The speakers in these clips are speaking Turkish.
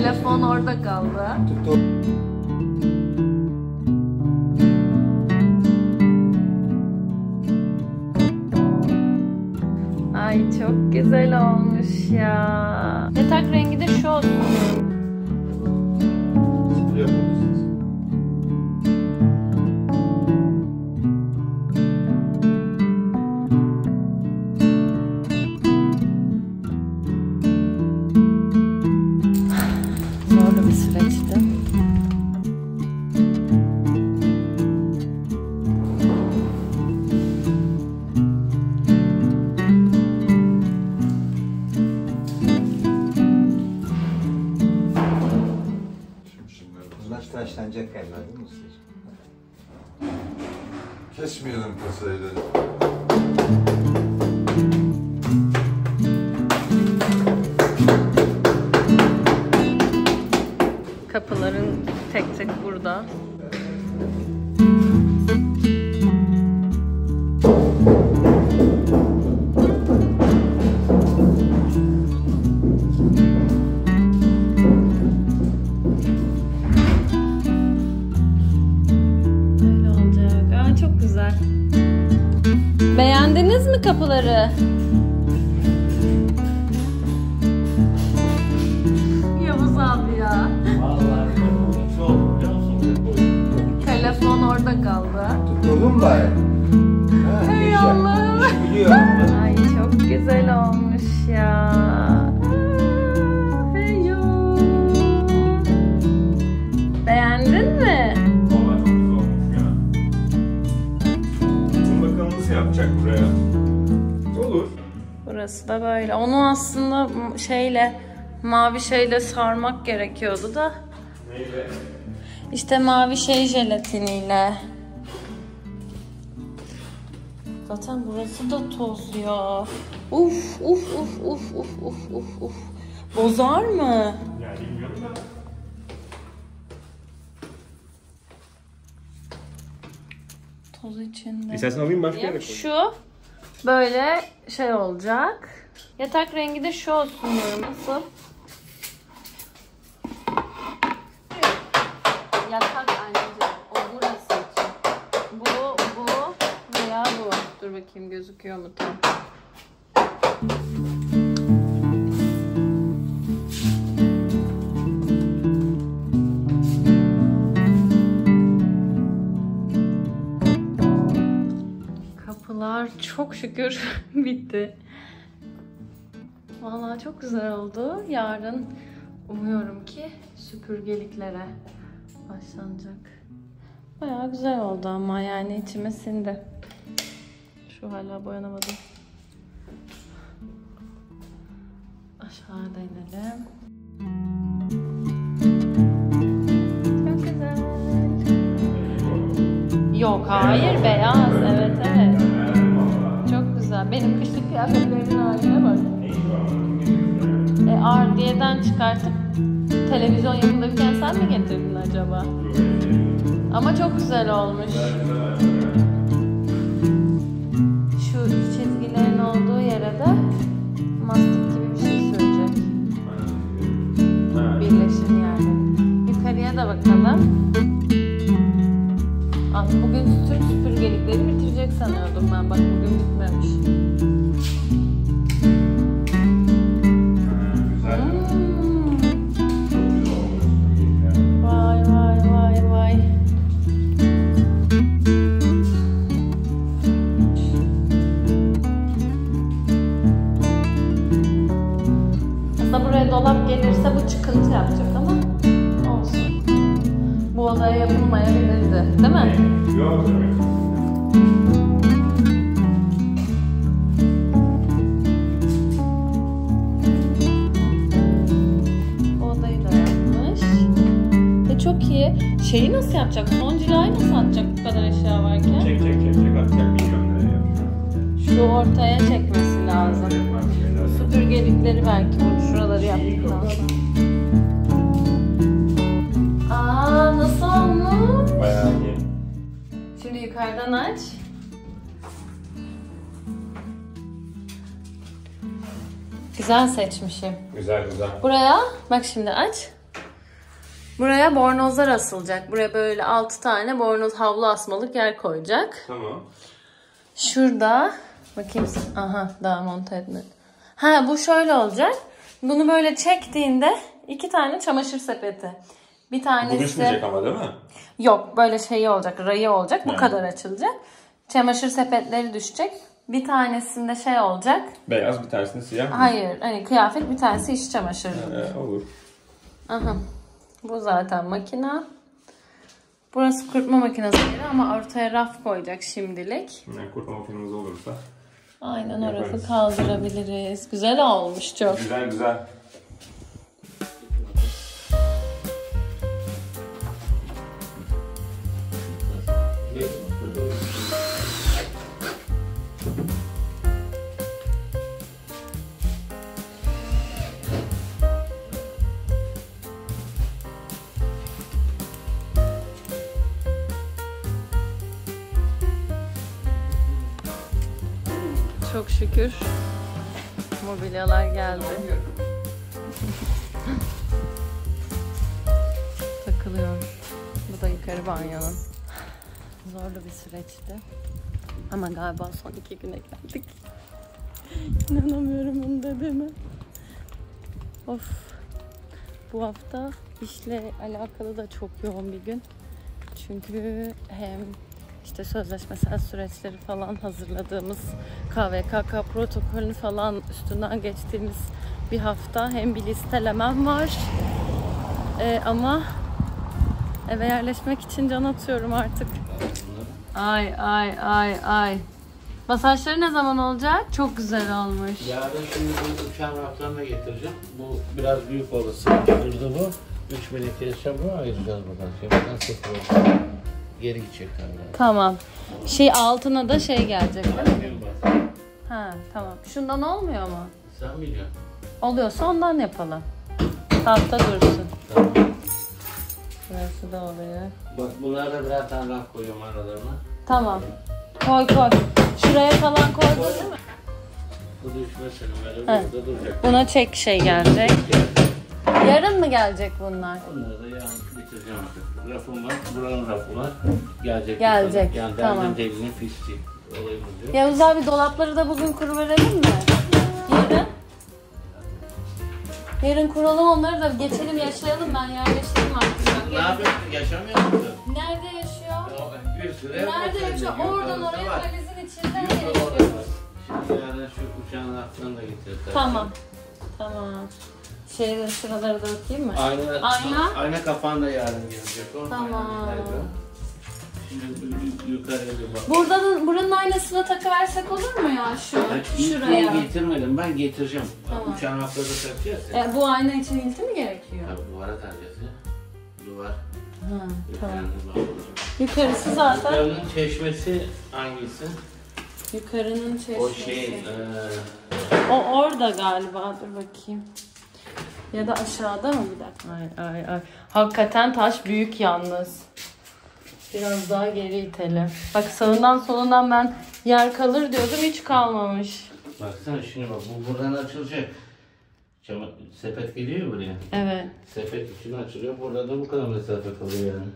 Telefon orada kaldı. Ay çok güzel olmuş ya. Yatak rengi de şu olsun. Zorlu bir süreçti. Bunlar tıraşlanacak galiba değil mi ustacığım? Kesmeyelim kasayla. Kapıların tek tek burada. Öyle olacak. Aa, çok güzel. Beğendiniz mi kapıları? Yavuz abi ya. Telefon orada kaldı. Tutturdun mu bari? Hey Allah'ım. Biliyorum. Ay çok güzel olmuş ya. Hey yo. Beğendin mi? Valla çok güzel olmuş ya. Bunu bakalım nasıl yapacak buraya? Olur. Burası da böyle. Onu aslında mavi şeyle sarmak gerekiyordu da. Neyle? İşte mavi jelatiniyle. Zaten burası da toz ya. Uf uf uf uf uf uf uf uf. Bozar mı? Yani bilmiyorum da. Toz içinde. İstersen alayım başka yere koy. Şu böyle olacak. Yatak rengi de şu olsun diyorum. Nasıl? Yatak anneciğim. O burası için. Bu veya bu. Dur bakayım gözüküyor mu tam. Kapılar çok şükür bitti. Vallahi çok güzel oldu. Yarın umuyorum ki süpürgeliklere başlanacak. Bayağı güzel oldu ama yani içime sindi. Şu hala boyanamadım. Aşağıda inelim. Çok güzel. Yok hayır beyaz. Evet evet. Çok güzel. Benim kışlık kıyafetlerimin haline bak. Ardiye'den çıkartıp televizyon yapılırken sen mi getirdin acaba? Ama çok güzel olmuş. Şu çizgilerin olduğu yere de mastik gibi bir şey sürecek. Birleşim yani. Yukarıya da bakalım. Bugün tüm süpürgelikleri bitirecek sanıyordum ben. Bak bugün bitmemiş. Vay vay vay vay. Aslında buraya dolap gelirse bu çıkıntı yapacak ama olsun. Bu odaya yapılmayabilirdi, değil mi? Yok tabii. Bu odayı da yapmış. Çok iyi. Şeyi nasıl yapacak? Son cilayı nasıl atacak bu kadar eşya varken? Çek atacak bilmiyorum nereye yapacağım. Şu ortaya çekmesi lazım. Süpürgelikleri belki şuraları yaptıktan sonra. Aa nasıl olmuş? Bayağı iyi. Şimdi yukarıdan aç. Güzel seçmişim. Güzel. Buraya bak şimdi aç. Buraya bornozlar asılacak. Buraya böyle 6 tane bornoz havlu asmalık yer koyacak. Tamam. Şurada bakayım. Aha, daha monte etmedim. Ha, bu şöyle olacak. Bunu böyle çektiğinde 2 tane çamaşır sepeti. Bir tanesi... Bu düşmeyecek ama değil mi? Yok, böyle şey olacak, rayı olacak. Bu kadar açılacak. Çamaşır sepetleri düşecek. Bir tanesinde şey olacak. Beyaz, bir tanesinde siyah mı? Hayır, hani kıyafet, bir tanesi iş çamaşırı. Olur. Aha. Bu zaten makina. Burası kurutma makinesi yeri ama ortaya raf koyacak şimdilik. Yani kurutma makinemiz olursa. Aynen, o rafı kaldırabiliriz. Güzel olmuş çok. Güzel güzel. Çok şükür mobilyalar geldi. Takılıyor. Bu da yukarı banyonun. Zorlu bir süreçti. Ama galiba son 2 güne geldik. İnanamıyorum bunu dediğime. Of. Bu hafta işle alakalı da çok yoğun bir gün. Çünkü hem İşte sözleşmesel süreçleri falan hazırladığımız, KVKK protokolünü falan üstünden geçtiğimiz bir hafta. Hem bir listelemem var. Ama eve yerleşmek için can atıyorum artık. Ay. Masajları ne zaman olacak? Çok güzel olmuş. Yarın şimdi bu uçağın raflarına getireceğim. Bu biraz büyük olası. Burada bu. 3000'e keseceğim, bunu ayıracağız buradan. Buradan 0 olacak. Geri gidecek galiba. Tamam. Altına da şey gelecek değil mi? Ha, tamam. Şundan olmuyor mu? Sen biliyorsun. Oluyorsa ondan yapalım. Tahta dursun. Tamam. Burası da oluyor. Bak bunlara birer tane raf koyuyorum aralarına. Tamam. Koy. Şuraya falan koydun değil mi? Bu düşmesin. Böyle He. burada duracak. Buna çek şey gelecek. Yarın mı gelecek bunlar? Onları da yarın bitireceğim artık. Rafım var. Buranın rafı var. Gelecek. Gelecek, Yani tamam. derdim delinin fişti. Olayımız yok. Yavuz abi, dolapları da bugün kuruverelim mi? Yarın kuralım onları da geçelim, yaşayalım, ben yerleşeyim artık. Ne yapıyorsun? Yaşamıyor musun? Nerede yaşıyor? Bir süre Nerede yaşıyor? Oradan oraya var. valizin içinde mi Yüz yaşıyor? dolar var. Şimdi yarın şu uçağın raflarını da getiririz. Tamam. Şuraları da okuyayım mı? Ayna? Ayna kapan da yarın gelecek. O. Tamam. Şimdi yukarıya bir bak. Buranın aynasına takıversek olur mu ya şuraya? Getirmedim, ben getireceğim. Tamam. Uçağın rafları da takacağız ya. Bu ayna için ilti mi gerekiyor? Tabii duvara takacağız ya. Duvar. Tamam. Yukarıda Yukarısı zaten. Yukarının çeşmesi hangisi? Yukarının çeşmesi. O şey... O orada galiba. Dur bakayım. Ya da aşağıda mı, bir dakika? Ay. Hakikaten taş büyük yalnız. Biraz daha geri itelim. Bak, sağından solundan ben yer kalır diyordum, hiç kalmamış. Baksana şimdi bak, bu buradan açılacak. Sepet geliyor buraya. Evet. Sepet için açılıyor. Burada da bu kadar mesafe kalıyor yani.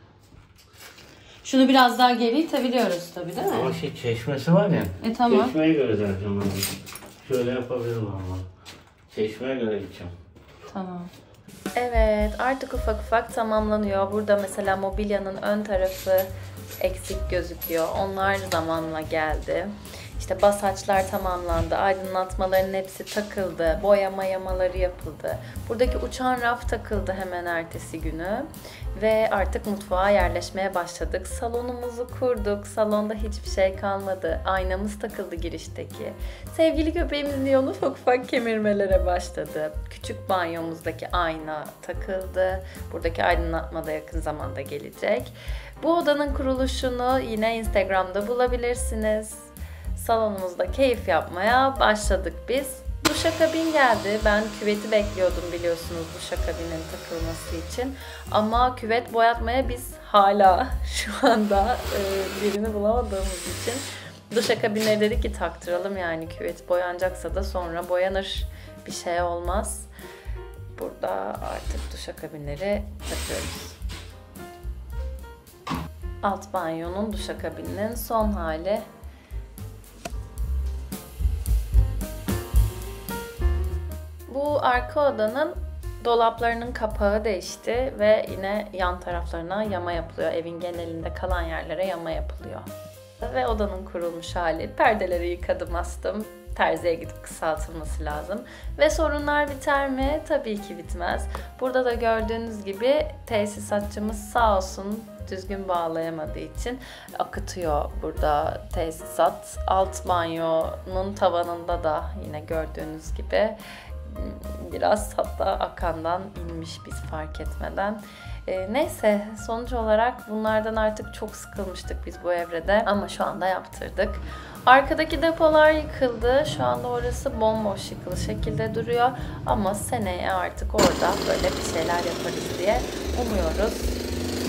Şunu biraz daha geri itebiliyoruz tabii, değil mi? Ama çeşmesi var ya. Tamam. Çeşmeye göre zaten ben. Şöyle yapabilirim ama. Çeşmeye göre gideceğim. Tamam. Evet, artık ufak tamamlanıyor. Burada mesela mobilyanın ön tarafı eksik gözüküyor. Onlar zamanla geldi. İşte basaçlar tamamlandı. Aydınlatmaların hepsi takıldı. Boyama yamaları yapıldı. Buradaki uçan raf takıldı hemen ertesi günü. Ve artık mutfağa yerleşmeye başladık. Salonumuzu kurduk. Salonda hiçbir şey kalmadı. Aynamız takıldı girişteki. Sevgili köpeğimiz Leon ufak kemirmelere başladı. Küçük banyomuzdaki ayna takıldı. Buradaki aydınlatma da yakın zamanda gelecek. Bu odanın kuruluşunu yine Instagram'da bulabilirsiniz. Salonumuzda keyif yapmaya başladık biz. Duşakabin geldi. Ben küveti bekliyordum biliyorsunuz duşakabinin takılması için. Ama küvet boyatmaya biz hala şu anda birini bulamadığımız için duşakabinleri dedik ki taktıralım, yani küvet boyanacaksa da sonra boyanır, bir şey olmaz. burada artık duşakabinleri takıyoruz. Alt banyonun duşakabininin son hali. Bu arka odanın dolaplarının kapağı değişti ve yine yan taraflarına yama yapılıyor. Evin genelinde kalan yerlere yama yapılıyor. Ve odanın kurulmuş hali. Perdeleri yıkadım, astım. Terziye gidip kısaltılması lazım. Ve sorunlar biter mi? Tabii ki bitmez. Burada da gördüğünüz gibi tesisatçımız sağ olsun düzgün bağlayamadığı için akıtıyor burada tesisat. Alt banyonun tavanında da yine gördüğünüz gibi biraz hatta akandan inmiş biz fark etmeden. Neyse, sonuç olarak bunlardan artık çok sıkılmıştık biz bu evrede ama şu anda yaptırdık. Arkadaki depolar yıkıldı. Şu anda orası bomboş yıkılı şekilde duruyor ama seneye artık orada böyle bir şeyler yaparız diye umuyoruz.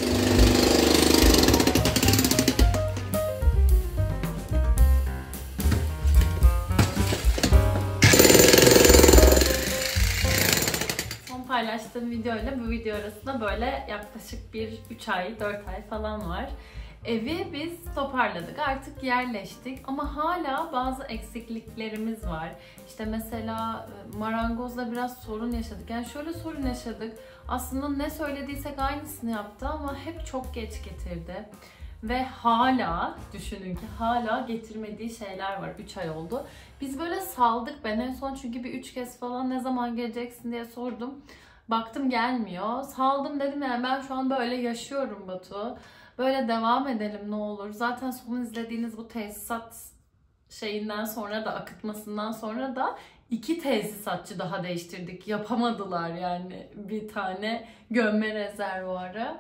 Paylaştığım video ile bu video arasında böyle yaklaşık 3 ay, 4 ay falan var. Evi biz toparladık, artık yerleştik ama hala bazı eksikliklerimiz var. İşte mesela marangozla biraz sorun yaşadık. Yani şöyle sorun yaşadık. Aslında ne söylediysek aynısını yaptı ama hep çok geç getirdi. Ve hala, düşünün ki hala getirmediği şeyler var. 3 ay oldu. Biz böyle saldık. Ben en son çünkü bir 3 kez falan ne zaman geleceksin diye sordum. Baktım gelmiyor. Saldım, dedim yani ben şu an böyle yaşıyorum Batu. Böyle devam edelim ne olur. Zaten son izlediğiniz bu tesisat şeyinden sonra da, akıtmasından sonra da 2 tesisatçı daha değiştirdik. Yapamadılar yani bir tane gömme rezervuarı.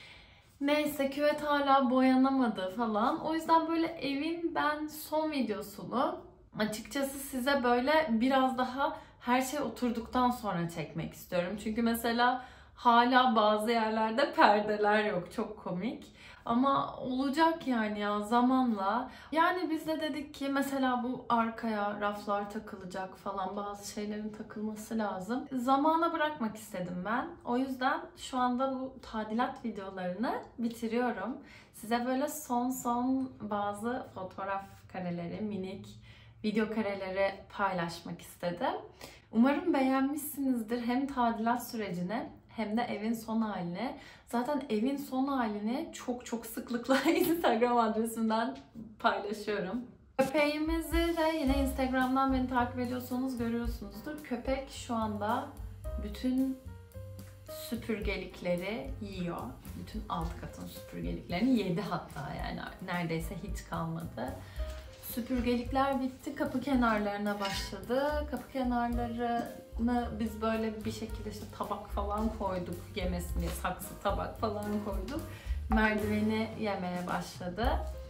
Neyse, küvet hala boyanamadı falan. O yüzden böyle evin ben son videosunu açıkçası size böyle biraz daha her şey oturduktan sonra çekmek istiyorum. Çünkü mesela hala bazı yerlerde perdeler yok. Çok komik. Ama olacak yani ya zamanla. Yani biz de dedik ki mesela bu arkaya raflar takılacak falan, bazı şeylerin takılması lazım. Zamana bırakmak istedim ben. O yüzden şu anda bu tadilat videolarını bitiriyorum. Size böyle son bazı fotoğraf kareleri, minik video kareleri paylaşmak istedim. Umarım beğenmişsinizdir hem tadilat sürecini hem de evin son halini. Zaten evin son halini çok sıklıkla Instagram adresimden paylaşıyorum. Köpeğimizi de yine Instagram'dan beni takip ediyorsanız görüyorsunuzdur. Köpek şu anda bütün süpürgelikleri yiyor. Bütün alt katın süpürgeliklerini yedi hatta, yani neredeyse hiç kalmadı. Süpürgelikler bitti. Kapı kenarlarına başladı. Kapı kenarlarını biz böyle bir şekilde işte tabak falan koyduk yemesini, saksı tabak falan koyduk. Merdiveni yemeye başladı.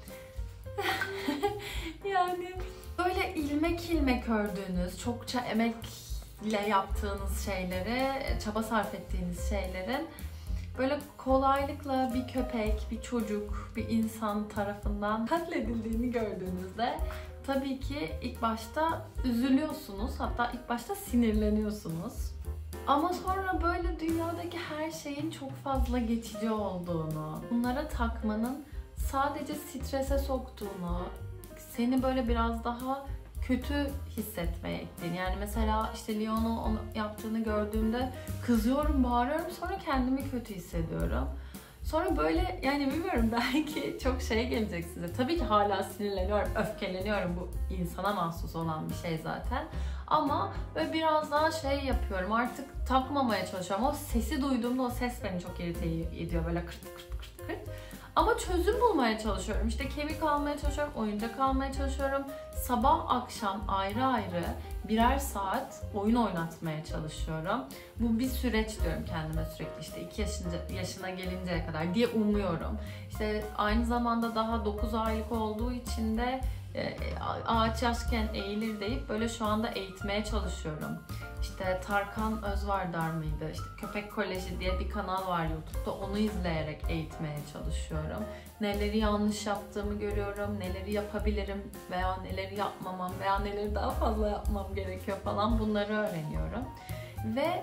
Yani böyle ilmek ördüğünüz, çokça emekle yaptığınız şeyleri, çaba sarf ettiğiniz şeylerin böyle kolaylıkla bir köpek, bir çocuk, bir insan tarafından katledildiğini gördüğünüzde tabii ki ilk başta üzülüyorsunuz, hatta ilk başta sinirleniyorsunuz. Ama sonra böyle dünyadaki her şeyin çok fazla geçici olduğunu, bunlara takmanın sadece strese soktuğunu, seni böyle biraz daha kötü hissetmeye ittiğini. Yani mesela işte Leon'u onu yaptığını gördüğümde kızıyorum, bağırıyorum, sonra kendimi kötü hissediyorum. Sonra böyle yani bilmiyorum, belki çok şey gelecek size. Tabii ki hala sinirleniyorum, öfkeleniyorum. Bu insana mahsus olan bir şey zaten. Ama böyle biraz daha şey yapıyorum, artık takmamaya çalışıyorum. O sesi duyduğumda o ses beni çok irite ediyor, böyle kırt kırt. Ama çözüm bulmaya çalışıyorum. İşte kemik almaya çalışıyorum, oyuncak almaya çalışıyorum. Sabah akşam ayrı birer saat oyun oynatmaya çalışıyorum. Bu bir süreç diyorum kendime sürekli, işte 2 yaşına gelinceye kadar diye umuyorum. İşte aynı zamanda daha 9 aylık olduğu için de ağaç yaşken eğilir deyip böyle şu anda eğitmeye çalışıyorum. İşte Tarkan Özvardar mıydı? İşte Köpek Koleji diye bir kanal var YouTube'da. Onu izleyerek eğitmeye çalışıyorum. Neleri yanlış yaptığımı görüyorum, neleri yapabilirim veya neleri yapmamam veya neleri daha fazla yapmam gerekiyor falan, bunları öğreniyorum. Ve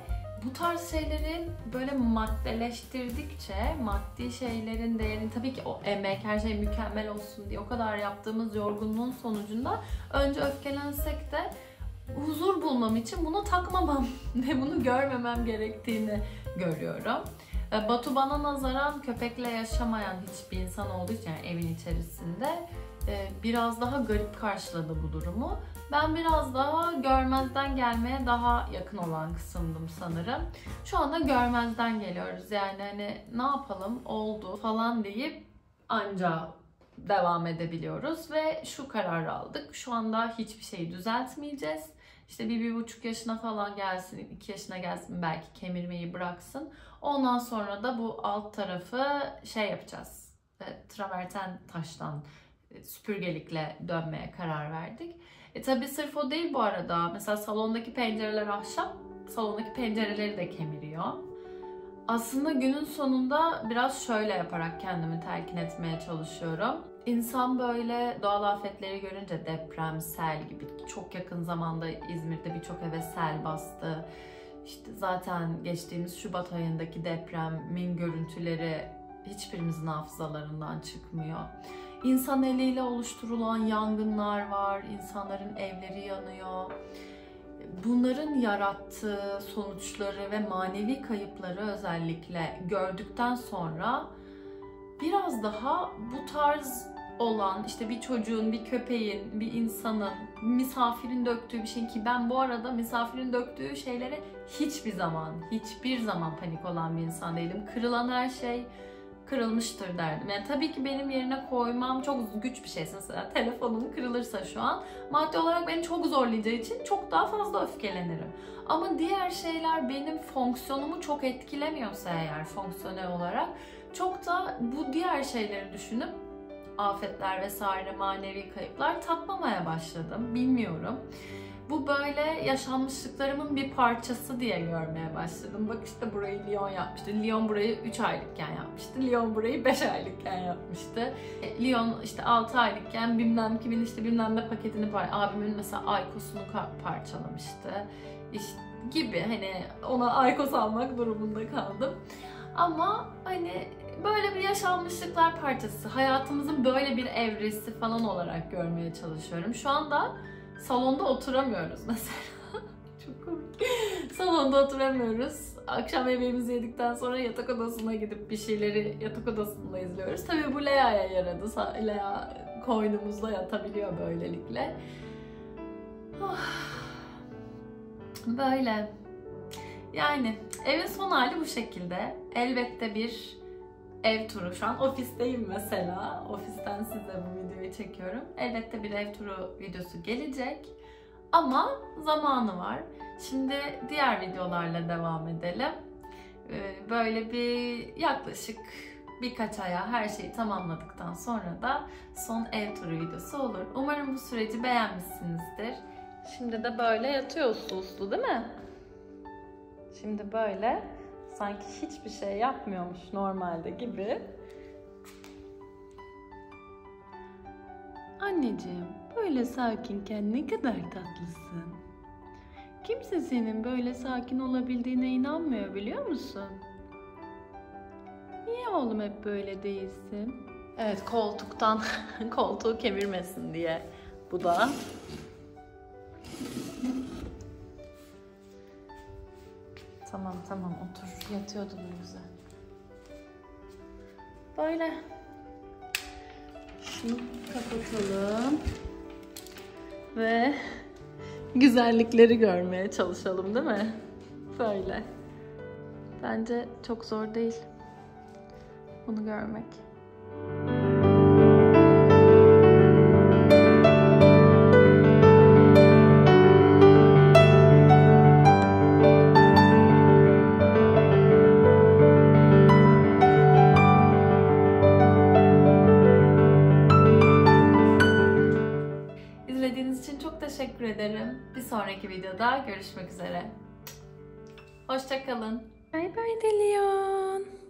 Bu tarz şeyleri böyle maddeleştirdikçe, maddi şeylerin değerini, tabii ki o emek, her şey mükemmel olsun diye o kadar yaptığımız yorgunluğun sonucunda önce öfkelensek de huzur bulmam için bunu takmamam ve bunu görmemem gerektiğini görüyorum. Batu bana nazaran köpekle yaşamayan hiçbir insan olduğu için, yani evin içerisinde biraz daha garip karşıladı bu durumu. Ben biraz daha görmezden gelmeye daha yakın olan kısımdım sanırım. Şu anda görmezden geliyoruz. Yani hani ne yapalım, oldu falan deyip anca devam edebiliyoruz ve şu kararı aldık. Şu anda hiçbir şeyi düzeltmeyeceğiz. İşte 1-1,5 yaşına falan gelsin, 2 yaşına gelsin, belki kemirmeyi bıraksın. Ondan sonra da bu alt tarafı şey yapacağız. Traverten taştan süpürgelikle dönmeye karar verdik. Tabii sırf o değil bu arada. Mesela salondaki pencereler ahşap, salondaki pencereleri de kemiriyor. Aslında günün sonunda biraz şöyle yaparak kendimi telkin etmeye çalışıyorum. İnsan böyle doğal afetleri görünce, deprem, sel gibi, çok yakın zamanda İzmir'de birçok eve sel bastı. İşte zaten geçtiğimiz Şubat ayındaki depremin görüntüleri hiçbirimizin hafızalarından çıkmıyor. İnsan eliyle oluşturulan yangınlar var, insanların evleri yanıyor. Bunların yarattığı sonuçları ve manevi kayıpları özellikle gördükten sonra biraz daha bu tarz olan, işte bir çocuğun, bir köpeğin, bir insanın, misafirin döktüğü bir şey, ki ben bu arada misafirin döktüğü şeylere hiçbir zaman panik olan bir insan değilim. Kırılan her şey kırılmıştır derdim. Yani tabii ki benim yerine koymam çok güç bir şey. Mesela telefonum kırılırsa şu an maddi olarak beni çok zorlayacağı için çok daha fazla öfkelenirim. Ama diğer şeyler benim fonksiyonumu çok etkilemiyorsa eğer, fonksiyonel olarak, çok da bu diğer şeyleri düşünüp afetler vesaire, manevi kayıplar takmamaya başladım. Bilmiyorum. Bu böyle yaşanmışlıklarımın bir parçası diye görmeye başladım. Bak işte burayı Leon yapmıştı. Leon burayı 3 aylıkken yapmıştı. Leon burayı 5 aylıkken yapmıştı. Leon işte 6 aylıkken bilmem kimin işte bilmem ne paketini abimin mesela Aykos'unu parçalamıştı. İşte gibi, hani ona Aykos almak durumunda kaldım. Ama hani böyle bir yaşanmışlıklar parçası, hayatımızın böyle bir evresi falan olarak görmeye çalışıyorum. Şu anda salonda oturamıyoruz mesela. Çok komik. Salonda oturamıyoruz. Akşam yemeğimizi yedikten sonra yatak odasına gidip bir şeyleri yatak odasında izliyoruz. Tabii bu Lea'ya yaradı. Lea koynumuzda yatabiliyor böylelikle. Böyle. Yani evin son hali bu şekilde. Elbette bir ev turu. Şu an ofisteyim mesela. Ofisten size bu videoyu çekiyorum. Elbette bir ev turu videosu gelecek. Ama zamanı var. Şimdi diğer videolarla devam edelim. Böyle bir yaklaşık birkaç aya her şeyi tamamladıktan sonra da son ev turu videosu olur. Umarım bu süreci beğenmişsinizdir. Şimdi de böyle yatıyor uslu değil mi? Şimdi böyle sanki hiçbir şey yapmıyormuş normalde gibi. Anneciğim, böyle sakinken ne kadar tatlısın. Kimse senin böyle sakin olabildiğine inanmıyor, biliyor musun? Niye oğlum hep böyle değilsin? Evet, koltuktan koltuğu kemirmesin diye bu da. Tamam otur. Yatıyordu ne güzel. Böyle. Şunu kapatalım. Ve güzellikleri görmeye çalışalım değil mi? Böyle. Bence çok zor değil bunu görmek. İzlediğiniz için çok teşekkür ederim. Bir sonraki videoda görüşmek üzere. Hoşça kalın. Bye bye de Leon.